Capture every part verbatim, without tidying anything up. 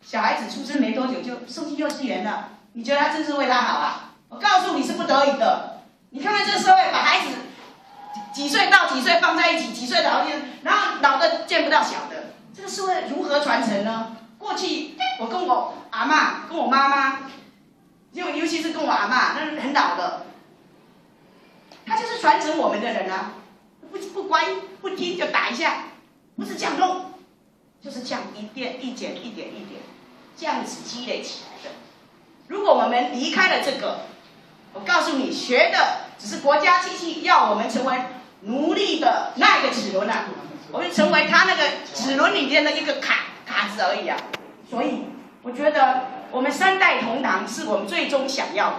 小孩子出生没多久就送进幼稚园了，你觉得他真是为他好啊？我告诉你是不得已的。你看看这社会把孩子几岁到几岁放在一起，几岁的好见，然后老的见不到小的，这个社会如何传承呢？过去我跟我阿嬷、跟我妈妈，就尤其是跟我阿嬷，那很老的，他就是传承我们的人啊，不不乖不听就打一下，不是这样弄，就是这样一点一点一点一点，这样子积累起来的。如果我们离开了这个，我告诉你，学的只是国家机器要我们成为奴隶的那个齿轮啊，我们成为他那个齿轮里面的一个卡卡子而已啊。所以我觉得我们三代同堂是我们最终想要的。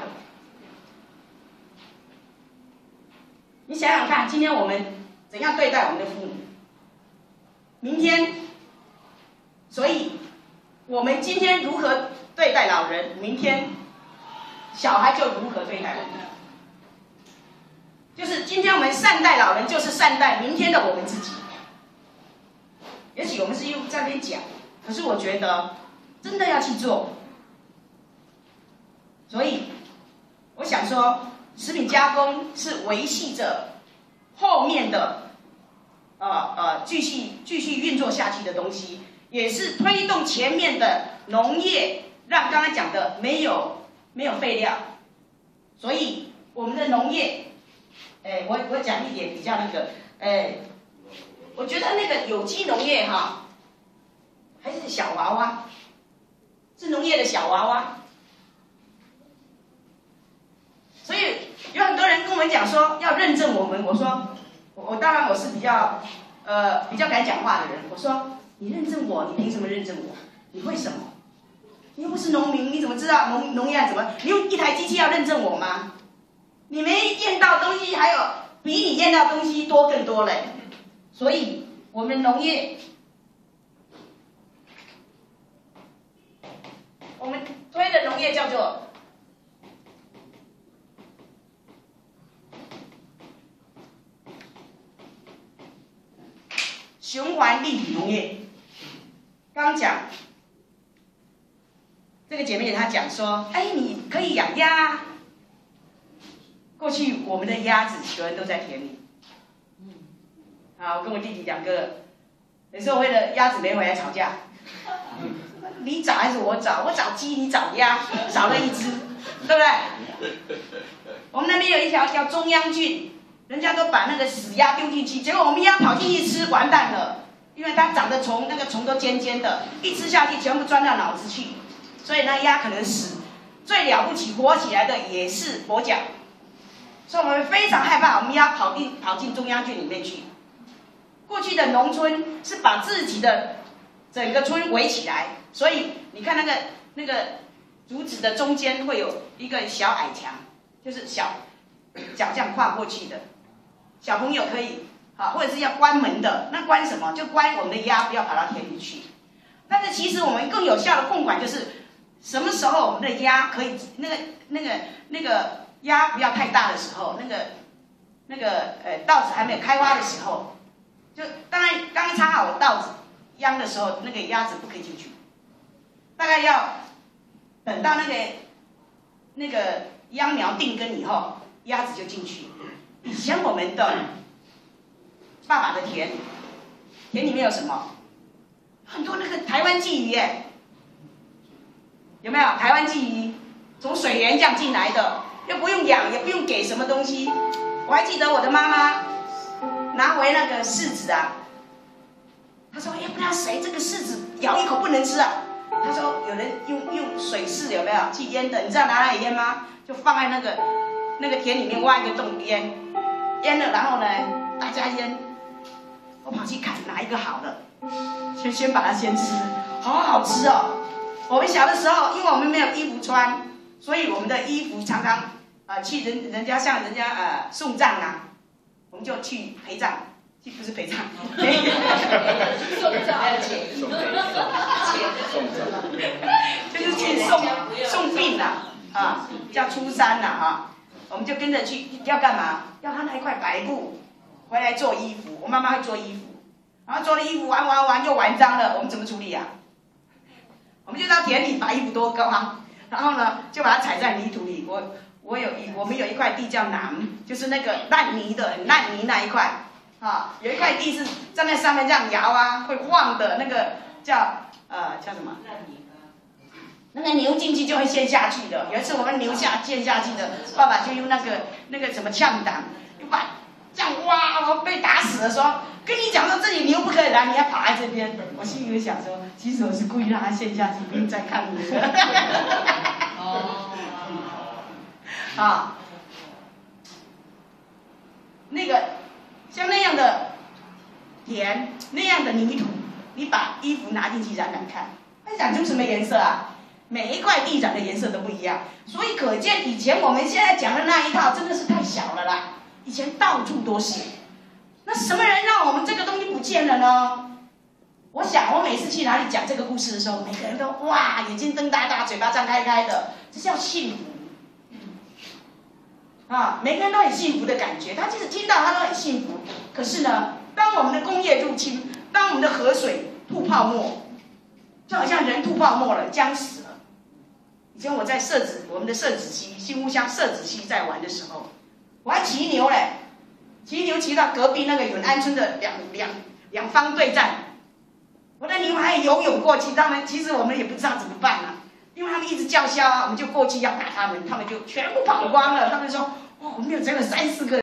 你想想看，今天我们怎样对待我们的父母？明天，所以我们今天如何对待老人，明天小孩就如何对待我们。就是今天我们善待老人，就是善待明天的我们自己。也许我们是用在那边讲，可是我觉得真的要去做。所以我想说，食品加工是维系着后面的呃呃继续继续运作下去的东西，也是推动前面的农业，让刚才讲的没有没有废料。所以我们的农业。哎，我我讲一点比较那个，哎，我觉得那个有机农业哈，还是小娃娃，是农业的小娃娃。所以有很多人跟我们讲说要认证我们，我说我我当然我是比较呃比较敢讲话的人，我说你认证我，你凭什么认证我？你会什么？你又不是农民，你怎么知道农农业怎么？你用一台机器要认证我吗？你没验到东西，还有比你验到东西多更多嘞。所以我们农业，我们推的农业叫做循环立体农业。刚讲这个姐妹她讲说，哎，你可以养鸭。过去我们的鸭子有人都在田里，啊，我跟我弟弟两个，有时候为了鸭子没回来吵架，你找还是我找？我找鸡，你找鸭，少了一只，对不对？我们那边有一条叫中央菌，人家都把那个死鸭丢进去，结果我们鸭跑进去吃，完蛋了，因为它长的虫，那个虫都尖尖的，一吃下去全部钻到脑子去，所以那鸭可能死。最了不起活起来的也是跛脚。所以我们非常害怕我们鸭跑进跑进中央菌里面去。过去的农村是把自己的整个村围起来，所以你看那个那个竹子的中间会有一个小矮墙，就是小脚这样跨过去的。小朋友可以好，或者是要关门的，那关什么？就关我们的鸭不要跑到田里去。但是其实我们更有效的控管就是什么时候我们的鸭可以那个那个那个。鸭不要太大的时候，那个那个呃稻子还没有开花的时候，就当然刚插好稻子秧的时候，那个鸭子不可以进去，大概要等到那个那个秧苗定根以后，鸭子就进去。以前我们的爸爸的田，田里面有什么？很多那个台湾鲫鱼耶，有没有？台湾鲫鱼从水源这样进来的。又不用养，也不用给什么东西。我还记得我的妈妈拿回那个柿子啊，她说：“要不要谁这个柿子咬一口不能吃啊？”她说有人用用水柿有没有去腌的？你知道拿来腌吗？就放在那个那个田里面挖一个洞腌，腌了然后呢大家腌。我跑去看哪一个好的，先先把它先吃，好好吃哦。我们小的时候，因为我们没有衣服穿，所以我们的衣服常常。啊、呃，去人人家向人家呃送葬啊，我们就去陪葬，去不是陪葬，送葬，送葬，就是去送送殡啦，啊，叫出山啦啊，我们就跟着去，要干嘛？要他那一块白布回来做衣服，我妈妈会做衣服，然后做了衣服玩玩玩又玩脏了，我们怎么处理啊？ 我们就到田里把衣服脱光，然后呢就把它踩在泥土里。我我有一我们有一块地叫南，就是那个烂泥的很烂泥那一块啊，有一块地是站在上面这样摇啊会晃的那个叫呃叫什么？那个牛进去就会陷下去的。有一次我们牛下陷下去的，爸爸就用那个那个什么呛挡，就把这样哇，我被打死的时候，跟你讲说这里牛不可以来，你要跑在这边。我心里想说，其实我是故意让他陷下去，不用再看你了。哦，啊，那个像那样的田，那样的泥土，你把衣服拿进去染染看，它染出什么颜色啊？每一块地染的颜色都不一样，所以可见以前我们现在讲的那一套真的是太小了啦。以前到处都是，那什么人让我们这个东西不见了呢？我想我每次去哪里讲这个故事的时候，每个人都哇眼睛瞪大大，嘴巴张开开的，这叫幸福啊！每个人都很幸福的感觉，他即使听到他都很幸福。可是呢，当我们的工业入侵，当我们的河水吐泡沫，就好像人吐泡沫了，僵死了。以前我在社子，我们的社子溪新屋乡社子溪在玩的时候，我还骑牛嘞，骑牛骑到隔壁那个永安村的两两两方对战，我的牛还游泳过去，他们其实我们也不知道怎么办啊，因为他们一直叫嚣啊，我们就过去要打他们，他们就全部跑光了。他们说，哇，我们有整整三四个。